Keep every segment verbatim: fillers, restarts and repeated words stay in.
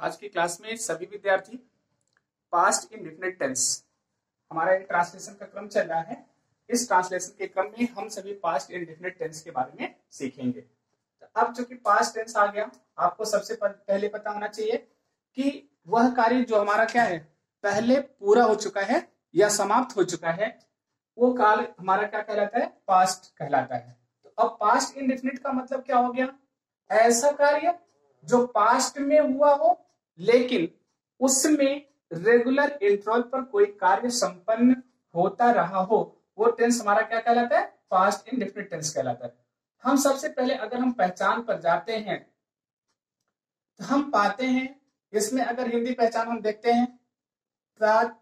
आज की क्लास में सभी विद्यार्थी पास्ट इंडेफिनिट टेंस, हमारा एक ट्रांसलेशन का क्रम चल रहा है। इस ट्रांसलेशन के क्रम में हम सभी पास्ट इंडेफिनिट टेंस के बारे में सीखेंगे। तो अब जो कि पास्ट टेंस आ गया, आपको सबसे पहले पता होना चाहिए कि वह कार्य जो हमारा क्या है, पहले पूरा हो चुका है या समाप्त हो चुका है, वो काल हमारा क्या कहलाता है, पास्ट कहलाता है। तो अब पास्ट इंडेफिनिट का मतलब क्या हो गया, ऐसा कार्य जो पास्ट में हुआ हो लेकिन उसमें रेगुलर इंटरवल पर कोई कार्य संपन्न होता रहा हो, वो टेंस हमारा क्या कहलाता है, पास्ट इंडेफिनिट टेंस कहलाता है। हम सबसे पहले अगर हम पहचान पर जाते हैं तो हम पाते हैं इसमें, अगर हिंदी पहचान हम देखते हैं, त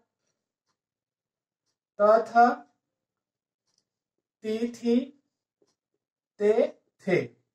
था, ती थी, ते थे,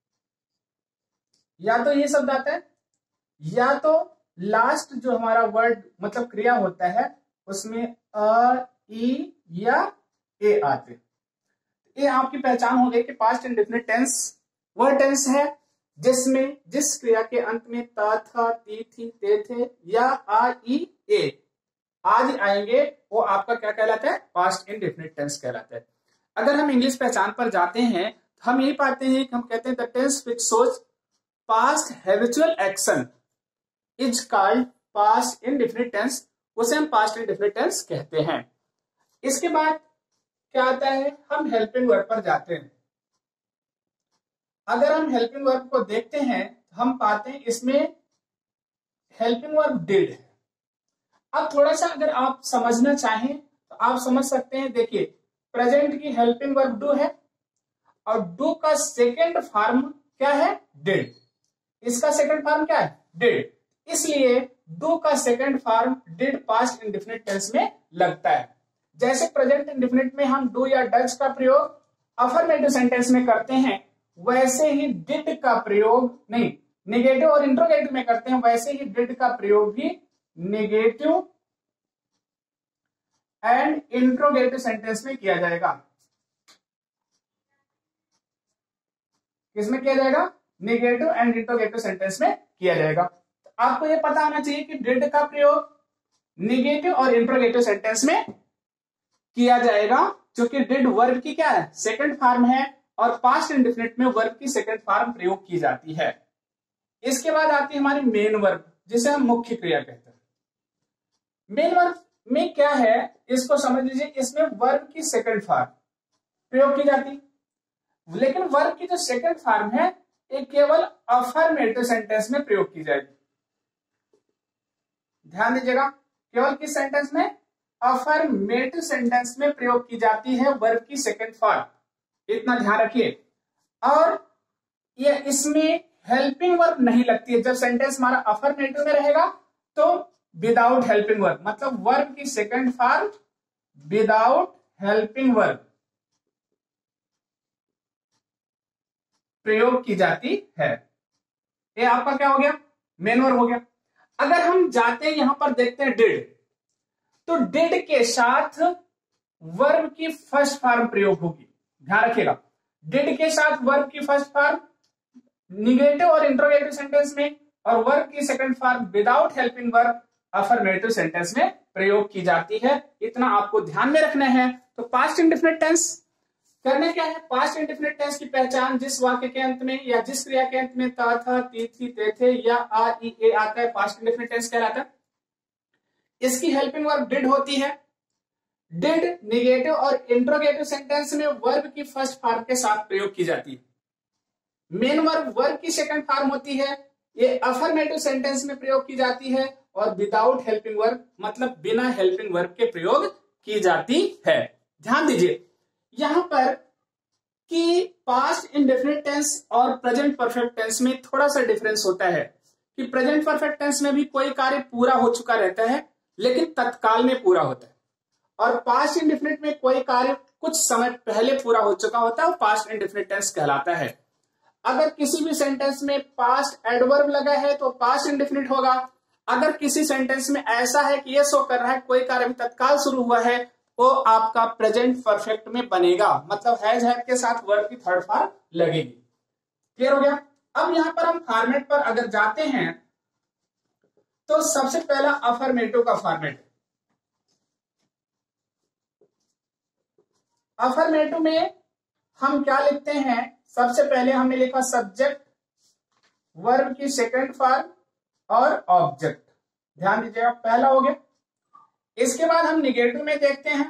या तो ये शब्द आता है या तो लास्ट जो हमारा वर्ड मतलब क्रिया होता है उसमें अ, ई या ए आते। ये आपकी पहचान हो गई कि पास्ट इंडेफिनिट टेंस वह टेंस है जिसमें जिस क्रिया के अंत में त था, ती थी, ते थे या आ, ई, ए आदि आएंगे, वो आपका क्या कहलाता है, पास्ट इंडेफिनिट टेंस कहलाता है। अगर हम इंग्लिश पहचान पर जाते हैं तो हम यही पाते हैं कि हम कहते हैं the tense which shows past habitual action is called past indefinite tense, उसे हम पास्ट इंडेफिनिट टेंस कहते हैं। इसके बाद क्या आता है, हम हेल्पिंग वर्ब पर जाते हैं। अगर हम हेल्पिंग वर्ब को देखते हैं तो हम पाते हैं इसमें हेल्पिंग वर्ब डिड है। अब थोड़ा सा अगर आप समझना चाहें तो आप समझ सकते हैं, देखिए प्रेजेंट की हेल्पिंग वर्ब डू है और डू का सेकेंड फॉर्म क्या है, डिड। इसका सेकंड फॉर्म क्या है, डिड, इसलिए डू का second form did past indefinite tense में लगता है। जैसे प्रेजेंट इंडेफिनिट में हम डू या डज का प्रयोग अफर्मेटिव सेंटेंस में करते हैं, वैसे ही डिड का प्रयोग नहीं नेगेटिव और इंट्रोगेटिव में करते हैं, वैसे ही डिड का प्रयोग भी नेगेटिव एंड इंट्रोगेटिव सेंटेंस में किया जाएगा। किसमें किया जाएगा, नेगेटिव एंड इंट्रोगेटिव सेंटेंस में किया जाएगा। तो आपको यह पता होना चाहिए कि डिड का प्रयोग नेगेटिव और इंट्रोगेटिव सेंटेंस में किया जाएगा, क्योंकि डिड वर्ब की क्या है, सेकंड फॉर्म है और पास्ट इंडेफिनिट में वर्ब की सेकंड फॉर्म प्रयोग की जाती है। इसके बाद आती है हमारी मेन वर्ब, जिसे हम मुख्य क्रिया कहते हैं। मेन वर्ब में क्या है, इसको समझ लीजिए, इसमें वर्ब की सेकंड फॉर्म प्रयोग की जाती, लेकिन वर्ब की जो सेकंड फॉर्म है ये केवल अफर्मेटिव सेंटेंस में प्रयोग की जाएगी। ध्यान दीजिएगा, केवल किस सेंटेंस में, अफर्मेटिव सेंटेंस में प्रयोग की जाती है वर्ब की सेकंड फॉर्म, इतना ध्यान रखिए। और ये इसमें हेल्पिंग वर्ब नहीं लगती है। जब सेंटेंस हमारा अफर्मेटिव में रहेगा तो विदाउट हेल्पिंग वर्ब, मतलब वर्ब की second form without helping verb प्रयोग की जाती है। ये आपका क्या हो गया, मेन वर्ब हो गया। अगर हम जाते हैं यहां पर देखते हैं डिड, तो डिड के साथ वर्ब की फर्स्ट फॉर्म प्रयोग होगी। ध्यान रखिएगा, डिड के साथ वर्ब की फर्स्ट फॉर्म निगेटिव और इंट्रोगेटिव सेंटेंस में, और वर्ब की second form without helping verb affirmative sentence में प्रयोग की जाती है। इतना आपको ध्यान में रखना है। तो पास्ट इंडेफिनिट टेंस करने क्या है, पास्ट इंडेफिनिट टेंस की पहचान जिस वाक्य के अंत में या जिस क्रिया के अंत में ता था, ती थी, ते थे या आ, ई, ए आता है, पास्ट इंडेफिनिट टेंस कहलाता है। इसकी हेल्पिंग वर्ब डिड होती है। डिड नेगेटिव और इंट्रोगेटिव सेंटेंस में वर्ब की फर्स्ट फॉर्म के साथ प्रयोग की जाती है। मेन वर्ब वर्ब की सेकंड फॉर्म होती है, ये अफर्मेटिव सेंटेंस में प्रयोग की जाती है, और विदाउट हेल्पिंग वर्ब मतलब बिना हेल्पिंग वर्ब के प्रयोग की जाती है। ध्यान दीजिए यहां पर कि पास्ट इंडेफिनिट टेंस और प्रेजेंट परफेक्ट टेंस में थोड़ा सा डिफरेंस होता है कि प्रेजेंट परफेक्ट टेंस में भी कोई कार्य पूरा हो चुका रहता है लेकिन तत्काल में पूरा होता है, और पास्ट इंडेफिनिट में कोई कार्य कुछ समय पहले पूरा हो चुका होता है, वो पास्ट इंडेफिनिट टेंस कहलाता है। अगर किसी भी सेंटेंस में पास्ट एडवर्ब लगा है तो पास्ट इंडेफिनिट होगा। अगर किसी सेंटेंस में ऐसा है कि ये शो कर रहा है कोई कार्य अभी तत्काल शुरू हुआ है, वो आपका प्रेजेंट परफेक्ट में बनेगा, मतलब हैज हैव के साथ वर्ब की थर्ड फॉर्म लगेगी। क्लियर हो गया। अब यहां पर हम फॉर्मेट पर अगर जाते हैं तो सबसे पहला अफर्मेटिव का फॉर्मेट, अफर्मेटिव में हम क्या लिखते हैं, सबसे पहले हमने लिखा सब्जेक्ट, वर्ब की सेकंड फॉर्म और ऑब्जेक्ट। ध्यान दीजिएगा, पहला हो गया। इसके बाद हम निगेटिव में देखते हैं।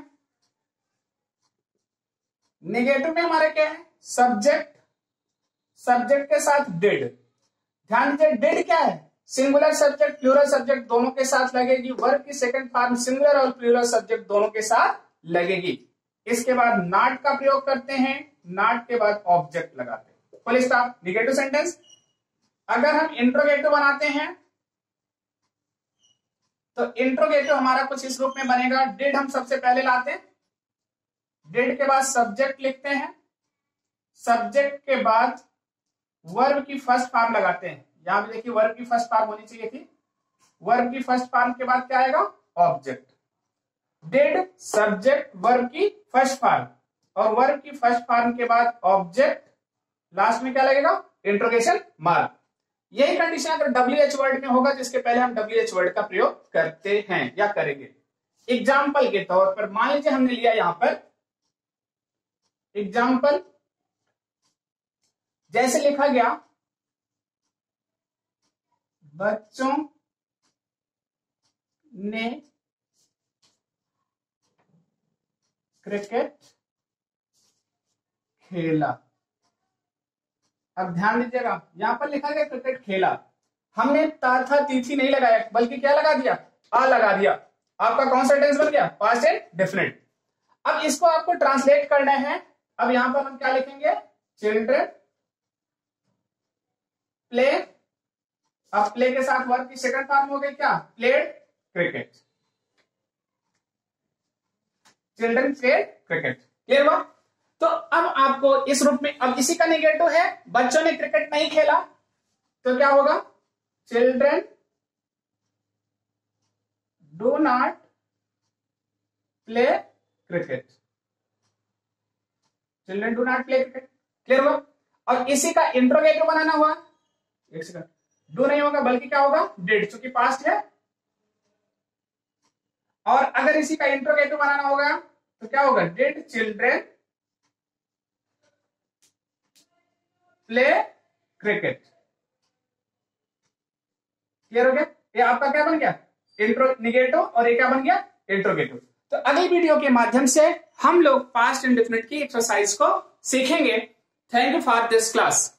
निगेटिव में हमारा क्या है, सब्जेक्ट, सब्जेक्ट के साथ डिड। ध्यान दीजिए, डिड क्या है, सिंगुलर सब्जेक्ट प्लूरल सब्जेक्ट दोनों के साथ लगेगी। वर्ब की सेकंड फॉर्म सिंगुलर और प्लूरल सब्जेक्ट दोनों के साथ लगेगी। इसके बाद नॉट का प्रयोग करते हैं, नॉट के बाद ऑब्जेक्ट लगाते हैं। Full stop, negative sentence. अगर हम इंट्रोगेटिव बनाते हैं तो इंट्रोगेटिव हमारा कुछ इस रूप में बनेगा। डिड हम सबसे पहले लाते हैं, डिड के बाद सब्जेक्ट लिखते हैं, सब्जेक्ट के बाद वर्ब की फर्स्ट फॉर्म लगाते हैं। यहां पे देखिए वर्ब की फर्स्ट फॉर्म होनी चाहिए थी। वर्ब की फर्स्ट फॉर्म के बाद क्या आएगा, ऑब्जेक्ट। डिड सब्जेक्ट वर्ब की फर्स्ट फॉर्म, और वर्ब की फर्स्ट फॉर्म के बाद ऑब्जेक्ट, लास्ट में क्या लगेगा, इंट्रोगेशन मार्क। यही कंडीशन अगर डब्ल्यू एच वर्ड में होगा, जिसके पहले हम डब्ल्यू एच वर्ड का प्रयोग करते हैं या करेंगे। एग्जाम्पल के तौर पर मान लीजिए हमने लिया यहां पर एग्जाम्पल, जैसे लिखा गया, बच्चों ने क्रिकेट खेला। अब ध्यान दीजिएगा, यहां पर लिखा गया क्रिकेट खेला, हमने ता था तीथी नहीं लगाया, बल्कि क्या लगा दिया, आ लगा दिया। आपका कौन सा टेंस बन गया, पास्ट एंड डेफिनेट। अब इसको आपको ट्रांसलेट करना है। अब यहां पर हम क्या लिखेंगे, चिल्ड्रन प्ले। अब प्ले के साथ वर्ब की सेकंड फॉर्म हो गई क्या, played cricket. Children played cricket. Clear हुआ। तो अब आपको इस रूप में, अब इसी का नेगेटिव है, बच्चों ने क्रिकेट नहीं खेला, तो क्या होगा, children do not play cricket. Children do not play cricket. Clear हुआ। और इसी का इंट्रोगेटिव बनाना हुआ, एक सेकंड, डू नहीं होगा बल्कि क्या होगा, डिड, चूंकि पास्ट है। और अगर इसी का इंट्रोगेटिव बनाना होगा तो क्या होगा, did children play cricket. Clear हो गया। ये आपका क्या बन गया, इंट्रो निगेटिव, और ये क्या बन गया, इंट्रोगेटिव। तो अगली वीडियो के माध्यम से हम लोग पास्ट इंडेफिनिट की एक्सरसाइज को सीखेंगे। Thank you for this class.